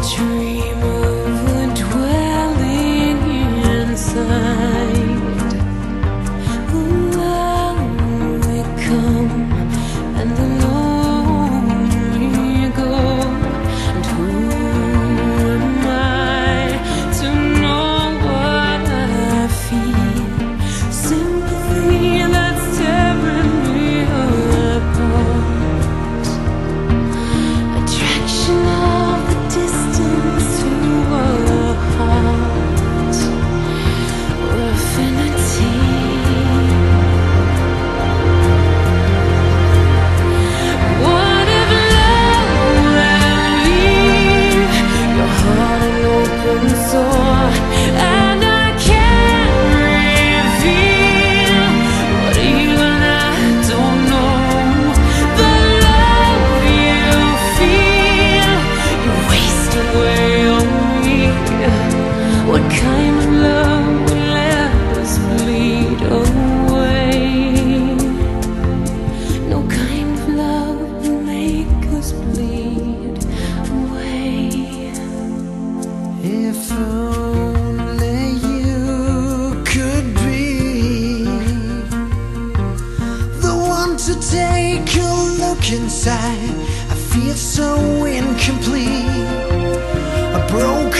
dream of a dwelling inside. Along we come, and along we go. And who am I to know what I feel? Sympathy that's tearing me apart. Attraction of the distance to a heart. We're affinity. What if love will leave your heart an open sore, and I can't reveal what even I don't know? The love you feel, you waste away on me. What kind of love will let us bleed away? No kind of love will make us bleed away. If only you could be the one to take a look inside. I feel so incomplete, a broken